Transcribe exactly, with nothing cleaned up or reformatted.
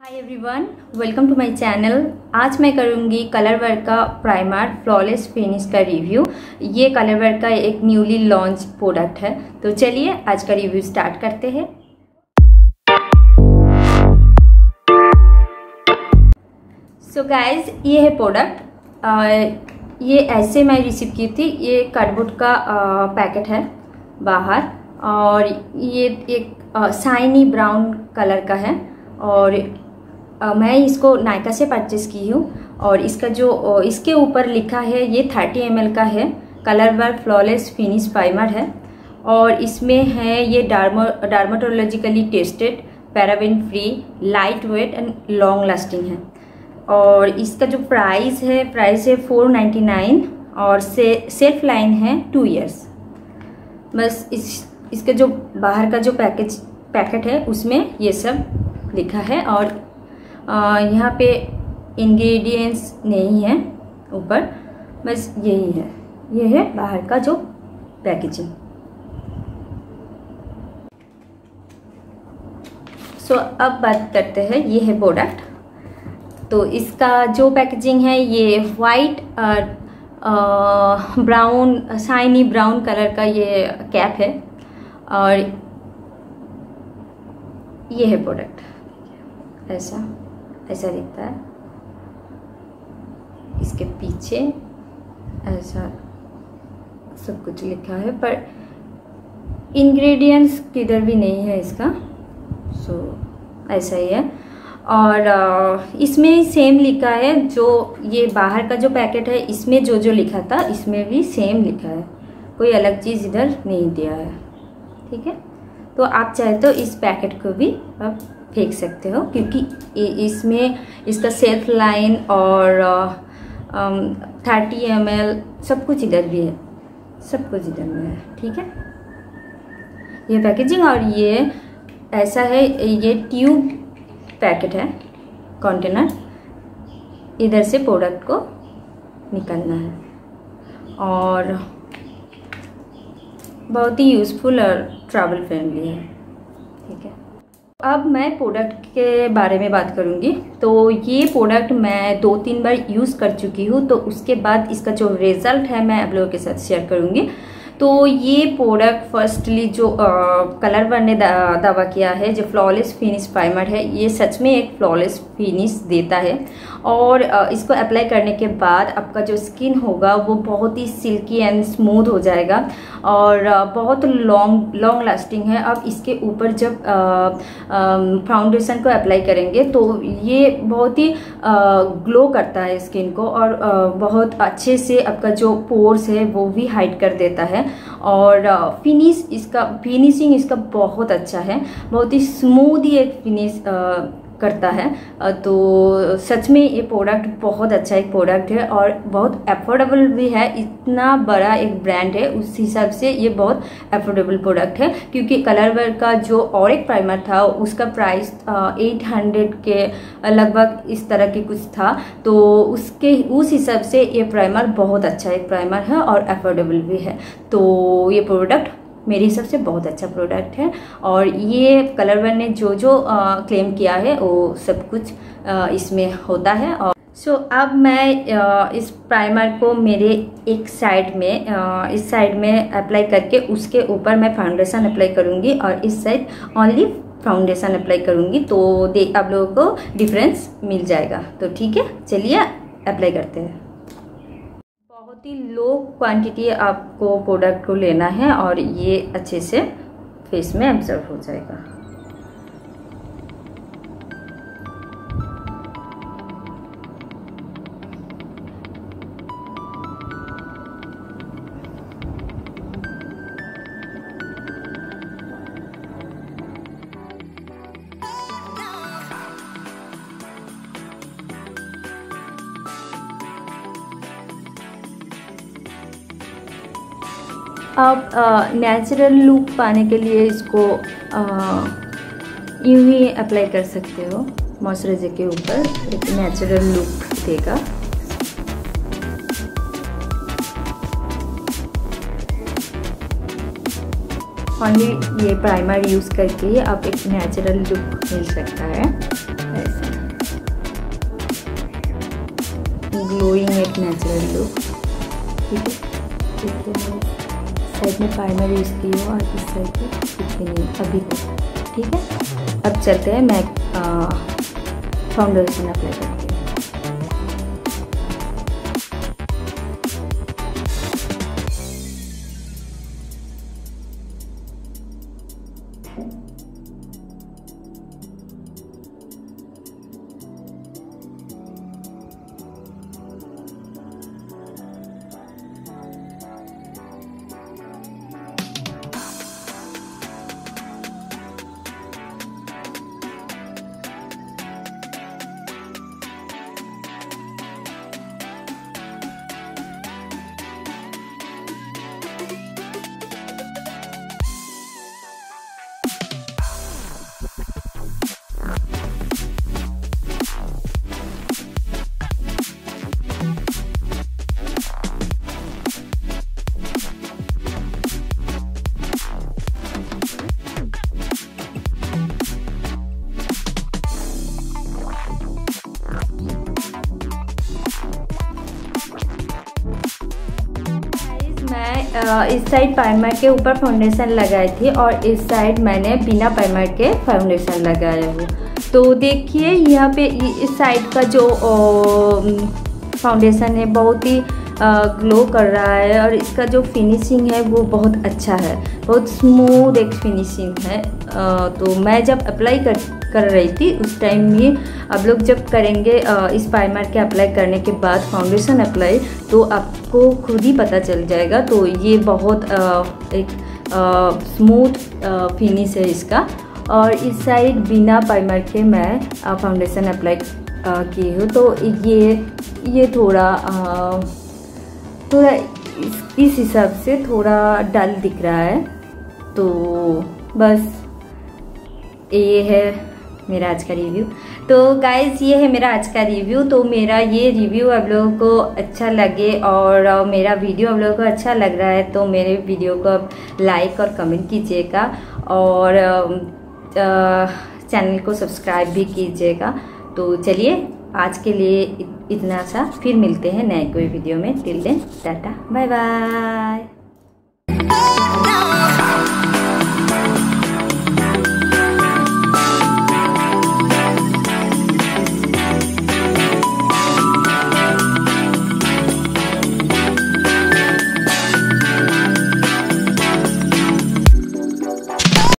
Hi everyone, welcome to my channel. आज मैं करूंगी कलर वर्क का प्राइमर फ्लॉलेस फिनिश का रिव्यू। ये कलर वर्क का एक न्यूली लॉन्च प्रोडक्ट है। तो चलिए आज का रिव्यू स्टार्ट करते हैं। सो गाइज, ये है प्रोडक्ट। ये ऐसे मैं रिसीव की थी। ये कार्डबोर्ड का पैकेट है बाहर, और ये एक शाइनी ब्राउन कलर का है। और Uh, मैं इसको नायका से परचेस की हूँ। और इसका जो uh, इसके ऊपर लिखा है ये थर्टी एम एल का है। Colour work flawless finish primer है, और इसमें है ये dermo dermatologically tested, paraben free, light weight and long lasting है। और इसका जो प्राइस है प्राइस है फोर नाइन्टी नाइन, और से सेल्फ लाइन है टू इयर्स। बस इस इसका जो बाहर का जो पैकेज पैकेट है उसमें ये सब लिखा है। और Uh, यहाँ पे इंग्रेडिएंट्स नहीं है ऊपर, बस यही है। ये है बाहर का जो पैकेजिंग। सो so, अब बात करते हैं, ये है प्रोडक्ट। तो इसका जो पैकेजिंग है ये white brown shiny brown colour का ये कैप है, और ये है प्रोडक्ट। ऐसा ऐसा दिखता है। इसके पीछे ऐसा सब कुछ लिखा है, पर इंग्रेडिएंट्स किधर भी नहीं है इसका। सो so, ऐसा ही है। और इसमें सेम लिखा है, जो ये बाहर का जो पैकेट है इसमें जो जो लिखा था इसमें भी सेम लिखा है। कोई अलग चीज़ इधर नहीं दिया है। ठीक है, तो आप चाहे तो इस पैकेट को भी आप फेंक सकते हो, क्योंकि इसमें इसका सेल्फ लाइन और थर्टी एम एल सब कुछ इधर भी है, सब कुछ इधर में है। ठीक है, ये पैकेजिंग। और ये ऐसा है, ये ट्यूब पैकेट है, कंटेनर। इधर से प्रोडक्ट को निकालना है, और बहुत ही यूज़फुल और ट्रैवल फ्रेंडली है। ठीक है, अब मैं प्रोडक्ट के बारे में बात करूंगी। तो ये प्रोडक्ट मैं दो तीन बार यूज़ कर चुकी हूँ, तो उसके बाद इसका जो रिज़ल्ट है मैं आप लोगों के साथ शेयर करूंगी। तो ये प्रोडक्ट फर्स्टली जो कलर वर्क ने दा, दावा किया है, जो फ्लॉलेस फिनिश प्राइमर है, ये सच में एक फ्लॉलेस फिनिश देता है। और आ, इसको अप्लाई करने के बाद आपका जो स्किन होगा वो बहुत ही सिल्की एंड स्मूथ हो जाएगा, और आ, बहुत लॉन्ग लॉन्ग लास्टिंग है। अब इसके ऊपर जब फाउंडेशन को अप्लाई करेंगे तो ये बहुत ही ग्लो करता है स्किन को, और आ, बहुत अच्छे से आपका जो पोर्स है वो भी हाइड कर देता है। और फिनिश इसका फिनिशिंग इसका बहुत अच्छा है, बहुत ही स्मूथ ही एक फिनिश करता है। तो सच में ये प्रोडक्ट बहुत अच्छा एक प्रोडक्ट है, और बहुत अफोर्डेबल भी है। इतना बड़ा एक ब्रांड है, उस हिसाब से ये बहुत अफोर्डेबल प्रोडक्ट है। क्योंकि कलर वर्क का जो और एक प्राइमर था उसका प्राइस एट हंड्रेड के लगभग इस तरह की कुछ था। तो उसके उस हिसाब से ये प्राइमर बहुत अच्छा एक प्राइमर है, और अफोर्डेबल भी है। तो ये प्रोडक्ट मेरे हिसाब से बहुत अच्छा प्रोडक्ट है। और ये कलर वर्क ने जो जो आ, क्लेम किया है वो सब कुछ आ, इसमें होता है। और सो so, अब मैं आ, इस प्राइमर को मेरे एक साइड में आ, इस साइड में अप्लाई करके उसके ऊपर मैं फाउंडेशन अप्लाई करूँगी, और इस साइड ओनली फाउंडेशन अप्लाई करूँगी। तो दे आप लोगों को डिफरेंस मिल जाएगा। तो ठीक है, चलिए अप्लाई करते हैं। बहुत ही लो क्वांटिटी आपको प्रोडक्ट को लेना है, और ये अच्छे से फेस में एब्जॉर्ब हो जाएगा। आप नेचुरल लुक पाने के लिए इसको यूं ही अप्लाई कर सकते हो मॉइस्चराइजर के ऊपर, एक नेचुरल लुक देगा। ओनली ये प्राइमर यूज़ करके आप एक नेचुरल लुक मिल सकता है ऐसा। ग्लोइंग एक नेचुरल लुक। ठीक है, देखिए मैं साइड में प्राइमर यूज़ की हूँ और इस साइड पे कुछ भी नहीं अभी तक। ठीक है, अब चलते हैं मैं फाउंडेशन अप्लाई करती हूँ। मैं इस साइड प्राइमर के ऊपर फाउंडेशन लगाई थी और इस साइड मैंने बिना प्राइमर के फाउंडेशन लगाया हूँ। तो देखिए यहाँ पे इस साइड का जो फाउंडेशन है बहुत ही ग्लो कर रहा है और इसका जो फिनिशिंग है वो बहुत अच्छा है, बहुत स्मूथ एक फिनिशिंग है। आ, तो मैं जब अप्लाई कर कर रही थी उस टाइम में, आप लोग जब करेंगे इस प्राइमर के अप्लाई करने के बाद फाउंडेशन अप्लाई, तो आपको खुद ही पता चल जाएगा। तो ये बहुत एक स्मूथ फिनिश है इसका। और इस साइड बिना प्राइमर के मैं फाउंडेशन अप्लाई की हूँ, तो ये ये थोड़ा थोड़ा इस, इस हिसाब से थोड़ा डल दिख रहा है। तो बस ये है मेरा आज का रिव्यू। तो गाइज़ ये है मेरा आज का रिव्यू। तो मेरा ये रिव्यू आप लोगों को अच्छा लगे और मेरा वीडियो आप लोगों को अच्छा लग रहा है तो मेरे वीडियो को आप लाइक और कमेंट कीजिएगा और चैनल को सब्सक्राइब भी कीजिएगा। तो चलिए आज के लिए इतना सा, फिर मिलते हैं नए कोई वीडियो में। Till then tata bye bye.